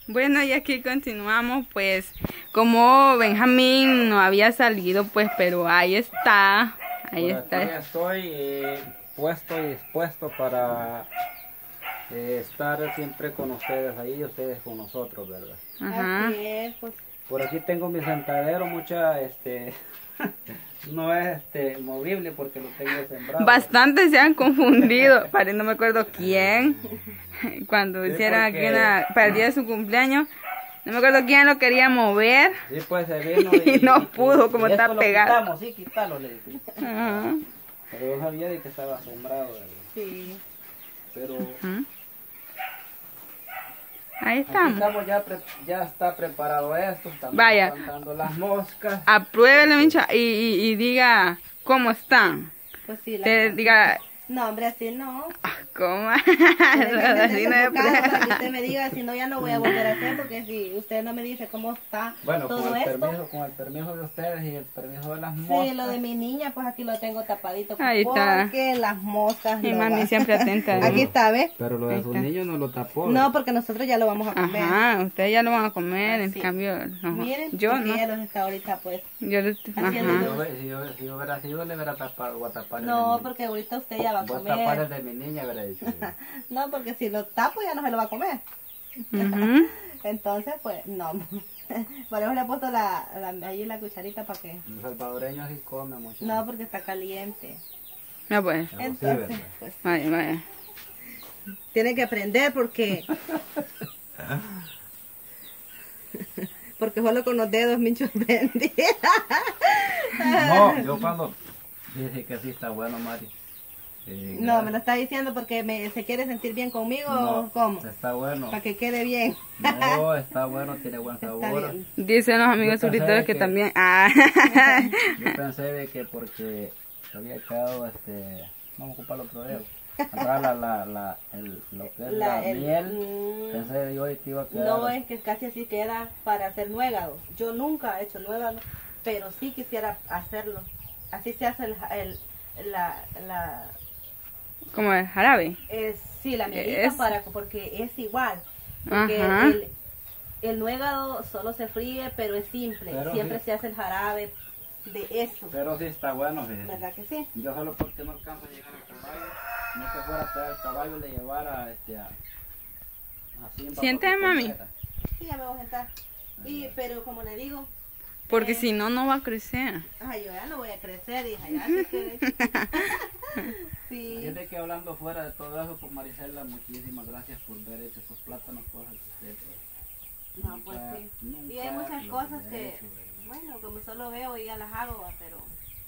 Bueno, y aquí continuamos, pues, como Benjamín no había salido, pues, pero ahí está, ahí Por está. aquí estoy puesto y dispuesto para estar siempre con ustedes ahí, ustedes con nosotros, ¿verdad? Ajá. Así es, pues. Por aquí tengo mi sentadero, no es movible porque lo tengo sembrado. Bastante se han confundido, no me acuerdo quién, cuando Sí, hicieron aquí porque- para el día de su cumpleaños, no me acuerdo quién lo quería mover. Sí, pues se vino Y no pudo, como está esto pegado. Lo quitamos, sí, quítalo, le dije. Ajá. Pero yo sabía de que estaba sembrado, ¿verdad? Sí. Pero Ujú. Ahí aquí estamos. estamos, ya está preparado esto, estamos Vaya. espantando las moscas. Apruébele, Mincha, y diga cómo están. Pues sí, Te diga, No, hombre, así no. ¿cómo? Tiene que Así no ser es enfocado para que prueba. usted me diga, si no ya no voy a volver a hacer, porque si usted no me dice cómo está Bueno, todo esto. con el permiso de ustedes y el permiso de las Sí, moscas. lo de mi niña, pues aquí lo tengo tapadito. Ahí está. Porque las moscas. Mi no mami van. siempre atenta. Aquí está, ¿ves? Pero lo Ahí de sus está. niños no lo tapó. No, porque nosotros ya lo vamos a comer. Ajá, ustedes ya lo van a comer, en Así. cambio, no. Miren, Yo porque no. ella los está ahorita, pues. Yo lo Haciendo ajá. Si yo hubiera sido, le hubiera tapado, voy a tapar No, el porque ahorita usted ya va a voy a tapar el comer. de mi niña, hubiera dicho. No, porque si lo tapo ya no se lo va a comer. Ujú. Entonces, pues, no. Por eso le he puesto ahí la cucharita para que... El salvadoreño así come mucho. No, porque está caliente. Ya pues, Pero sí, Entonces, ¿verdad? pues, vaya, vaya. tiene que aprender porque... Porque solo con los dedos Mincho aprendí. No, yo cuando dije que sí está bueno, Mari. No, me lo está diciendo porque se quiere sentir bien conmigo o cómo. Está bueno. Para que quede bien. No, está bueno, tiene buen Está sabor. bien. Dicen los amigos Yo pensé suscriptores que que- también. Ah. Yo pensé de que porque había echado vamos a ocupar otro dedo. Agarrar lo que es la miel. Pensé yo que iba a quedar. No, es que casi así queda para hacer nuegado. Yo nunca he hecho nuegado, pero sí quisiera hacerlo. Así se hace Como el jarabe. sí, la mielita Es- porque es igual. Porque Ajá. el nuegado solo se fríe, pero es simple. Pero Siempre sí. se hace el jarabe de eso. Pero sí está bueno, fíjate. ¿Verdad que sí? Yo solo porque no alcanzo a llegar al caballo, no que fuera a traer el caballo, le llevara así en Siente, papel mami. completa. Sí, ya me voy a sentar. Pero como le digo, Porque si no, no va a crecer. ay, yo ya no voy a crecer, hija, ya sé que... Sí. Fíjate que hablando fuera de todo eso, pues Marisela, muchísimas gracias por haber hecho esos plátanos, cosas que usted pues, No, pues sí. nunca Y hay muchas los cosas había que, hecho, ¿verdad? bueno, como solo veo y ya las hago, ¿va? Pero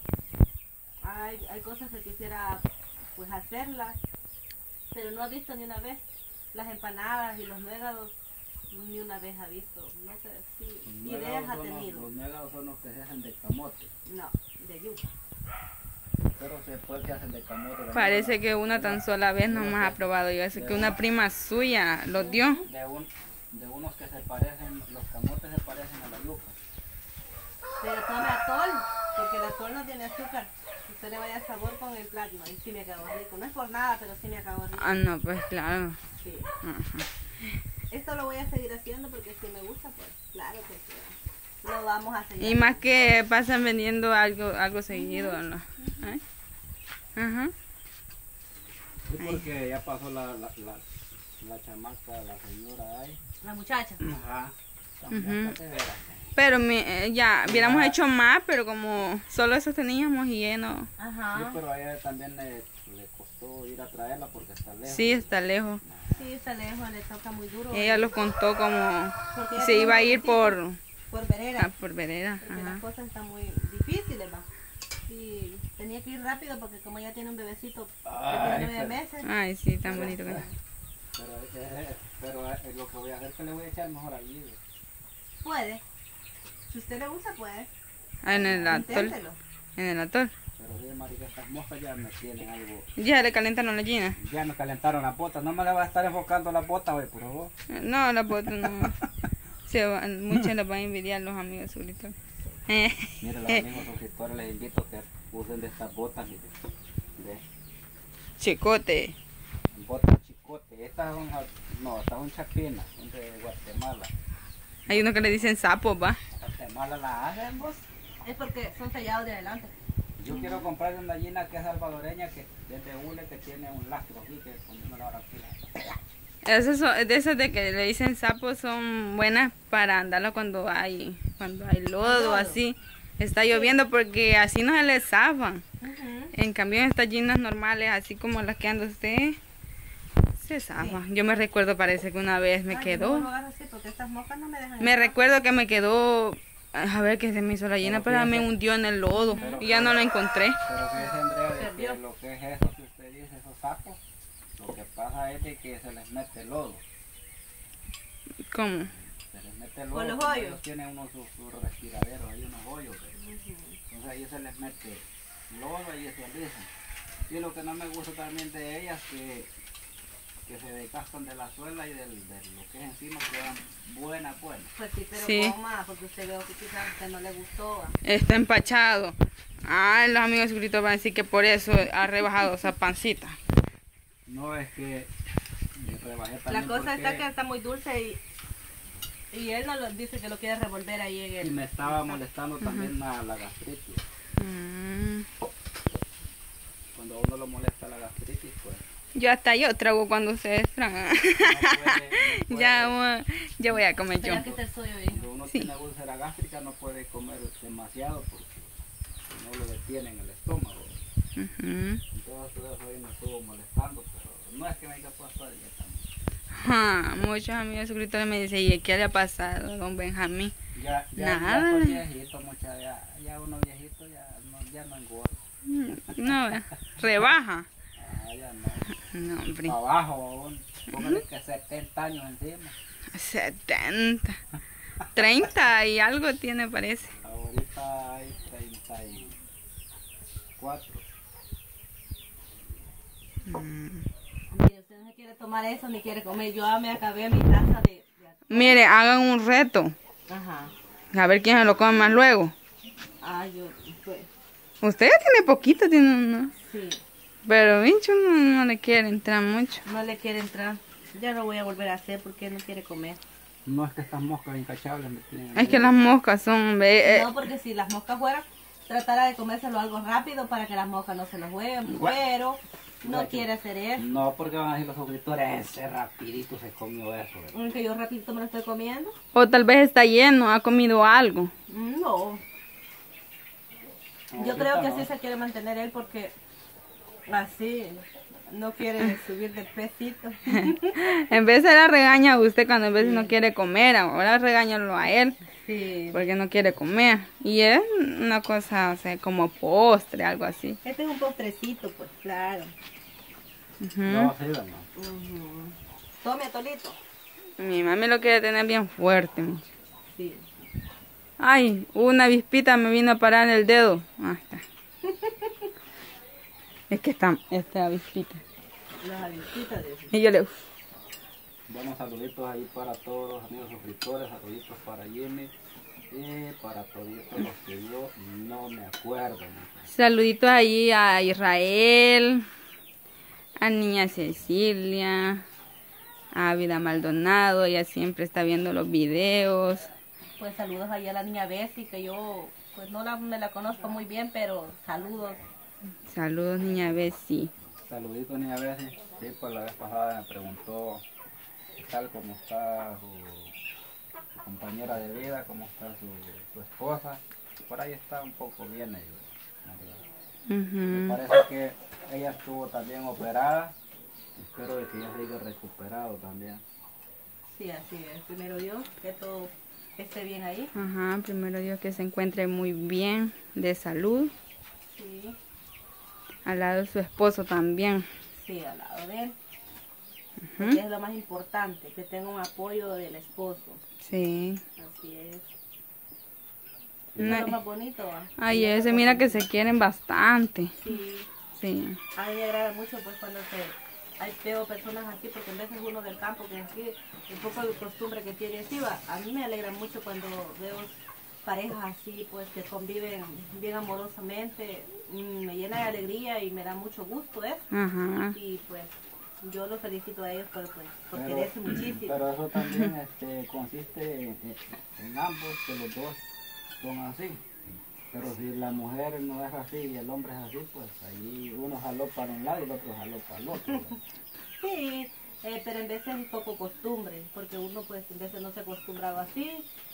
hay cosas que quisiera pues hacerlas, pero no he visto ni una vez las empanadas y los nuegados, ni una vez ha visto, no sé si Los ideas ha nuegados son tenido. los nuegados son los que se hacen de camote, No, de yuca. pero después se hacen de camote. Parece que una tan sola vez nomás ha probado yo. Así que una prima suya los dio. De unos que se parecen, los camotes se parecen a la yuca. Pero tome atol, porque el atol no tiene azúcar. Usted le vaya sabor con el plátano y sí me acabó rico. No es por nada, pero sí me acabó rico. Ah, no, pues claro. Sí. Ajá. Esto lo voy a seguir haciendo porque si me gusta, pues claro que sí. Lo vamos a seguir. Y más que pasan vendiendo algo seguido, ¿no? ¿Eh? Ajá. Sí, porque ya pasó la chamaca, la señora ahí. La muchacha. Ajá. Ujú. Pero ya hubiéramos hecho más, pero como solo eso teníamos y lleno. Sí, Ajá. pero a ella también le costó ir a traerla porque está lejos. Sí, está lejos. Sí, está lejos, le toca muy duro. Ella los contó como Porque ella se tiene iba a un ir bebecito por por vereda. vereda. Porque las Ajá. cosas están muy difíciles, va. Y tenía que ir rápido porque como ella tiene un bebecito que Ay, tiene 9 pero- meses. Ay, sí, tan bonito que es. Pero lo que voy a hacer es que le voy a echar mejor allí. Puede. Si usted le gusta, puede. Ah, en el atol. Inténtelo. En el atol. Pero sí, marica, estas moscas ya me tienen algo. Ya le calentaron la gallina. Ya me calentaron las botas. No me le va a estar enfocando las botas, güey, por favor. No, la foto no. Muchos les van a envidiar los amigos suscriptores. Mire, los amigos suscriptores les invito a que usen de estas botas, mire. De Chicote. botas chicote. Estas son, no, estas son chapinas. Son de Guatemala. Hay uno que le dicen sapos, ¿va? Guatemala la hacen, vos. Es porque son sellados de adelante. Yo quiero comprar una gallina que es salvadoreña, que es de hule, que tiene un lastro aquí, que cuando uno la ahora aquí. De esas de que le dicen sapos son buenas para andarlo cuando hay lodo, así. Está lloviendo porque así no se les zafan. En cambio en estas gallinas normales, así como las que anda usted, se zafan. Yo me recuerdo, parece que una vez me quedó. No hagas así porque estas moscas no me dejan. Me recuerdo que me quedó, a ver que se me hizo la gallina, pero me hundió en el lodo y ya no la encontré. Pero fíjese, Andrea, de que lo que es eso que usted dice, esos sapos, lo que pasa es de que se les mete lodo. ¿Cómo? Se les mete lodo. ¿Con los porque hoyos? ellos tienen unos sus respiraderos, hay unos hoyos. Entonces ahí se les mete lodo y se alizan. Y lo que no me gusta también de ellas que se desgastan de la suela y de lo que es encima, quedan buenas. Pues sí, pero Sí. coma, porque usted veo que quizás a usted no le gustó. Está empachado. Ah, los amigos suscriptores van a decir que por eso ha rebajado esa pancita. No, es que me rebajé La también cosa porque- está que está muy dulce y él no lo dice que lo quiere revolver ahí en y el... me estaba molestando también la gastritis. Mm. Cuando a uno lo molesta la gastritis, pues Yo trago cuando ustedes tragan. no puede- Ya voy a comer yo. Espera que esté el suyo ahí. cuando uno Sí. tiene úlcera gástrica no puede comer demasiado porque no lo detiene en el estómago. Ujú. Entonces todo eso ahí me estuvo molestando, pero no es que me haya puesto a dieta. Muchos amigos suscriptores me dicen, ¿y qué le ha pasado a don Benjamín? Ya Nada. estoy viejito, ya uno viejito ya no engorda. No, rebaja. Ya no. No, hombre. Para abajo aún. Póngale que 70 años encima. 70. 30 y algo tiene, parece. Ahorita hay 34. Mire, usted no se quiere tomar eso ni quiere comer. Yo ya me acabé mi taza de... Mire, hagan un reto. Ajá. A ver quién se lo come más luego. Ah, yo... Pues, Usted ya tiene poquito, tiene uno. sí. Pero Vincho no le quiere entrar mucho. No le quiere entrar. Ya lo voy a volver a hacer porque él no quiere comer. No es que estas moscas incachables me tienen. Es que las moscas son... No, porque si las moscas fueran, tratara de comérselo algo rápido para que las moscas no se lo jueguen. Pero no quiere hacer eso. No, porque van a decir los suscriptores, ese rapidito se comió eso. Que yo rapidito me lo estoy comiendo. O tal vez está lleno, ha comido algo. No. Yo Ahorita creo que no. así se quiere mantener él porque así no quiere subir de pesito. En vez de la regaña a usted cuando en veces no quiere comer, ahora regáñalo a él Sí. porque no quiere comer. Y es una cosa, o sea, como postre, algo así. Este es un postrecito, pues claro. Ujú. No, sí, no. Tome, Tolito. Mi mami lo quiere tener bien fuerte. Sí. Ay, una avispita me vino a parar en el dedo. Ah, está. Es que esta avispita. Las avispitas de eso. Y yo le... Buenos saluditos ahí para todos los amigos suscriptores, saluditos para Jimmy y para todos los que yo no me acuerdo. Saluditos ahí a Israel, a Niña Cecilia, a Vida Maldonado, ella siempre está viendo los videos. Pues saludos ahí a la niña Bessie, que yo pues no me la conozco muy bien, pero saludos. Saludos, Niña Bessie. Saluditos ni a veces. Sí, pues la vez pasada me preguntó qué tal, cómo está su compañera de vida, cómo está su esposa. Por ahí está un poco bien ellos. Me Ujú. parece que ella estuvo también operada. Espero de que ella se haya recuperado también. Sí, así es. Primero Dios, que todo esté bien ahí. Ajá, primero Dios que se encuentre muy bien de salud. Sí, Al lado de su esposo también. sí, al lado de él. Ujú. Porque es lo más importante, que tenga un apoyo del esposo. Sí. Así es. No- Es lo más bonito. ¿Va? Ay, ese mira que se quieren bastante. Sí, Sí. a mí me agrada mucho pues cuando veo personas así, porque en veces uno del campo que así, un poco de costumbre que tiene así, va. A mí me alegra mucho cuando veo parejas así, pues que conviven bien amorosamente, me llena de alegría y me da mucho gusto eso. Ajá. Y pues yo los felicito a ellos por Pero- quererse muchísimo. Pero eso también consiste en ambos, que los dos son así. Pero si la mujer no es así y el hombre es así, pues ahí uno jaló para un lado y el otro jaló para el otro. ¿verdad? Sí, pero en veces es un poco costumbre, porque uno pues en veces no se ha acostumbrado así.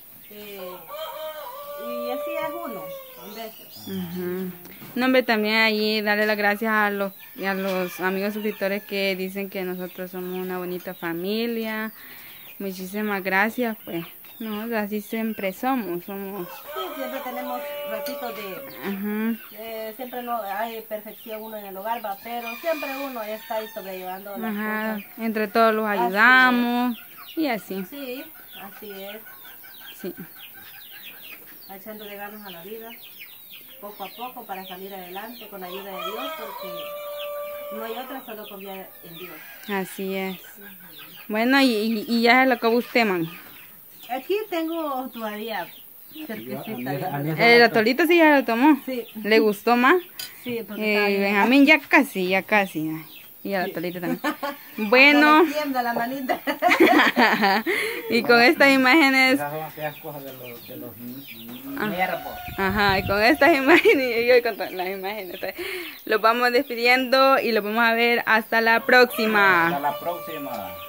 Y así es uno, en veces. Ujú. No, hombre, también allí darle las gracias a los amigos suscriptores que dicen que nosotros somos una bonita familia. Muchísimas gracias, pues. No, así siempre somos. Sí, siempre tenemos ratitos Ajá. siempre no hay perfección uno en el hogar, va, pero siempre uno ya está ahí sobrellevando las Ajá. cosas. Entre todos los ayudamos y así. Sí, así es, Sí. echándole ganas a la vida, poco a poco para salir adelante con la ayuda de Dios, porque no hay otra, solo confiar en Dios. Así es. Bueno, y ya se lo acabó usted, mami. Aquí tengo todavía cerquecita. a mí- El atolito sí ya lo tomó. Sí, ¿Le gustó más? sí, porque está bien. Benjamín ya casi. Ay, y el atolito también. Bueno, Hasta le tiembla la manita. y con estas imágenes, Esas son aquellas cosas de los nervos. ajá, y con estas imágenes, y yo con todas las imágenes, los vamos despidiendo y los vamos a ver hasta la próxima. Hasta la próxima.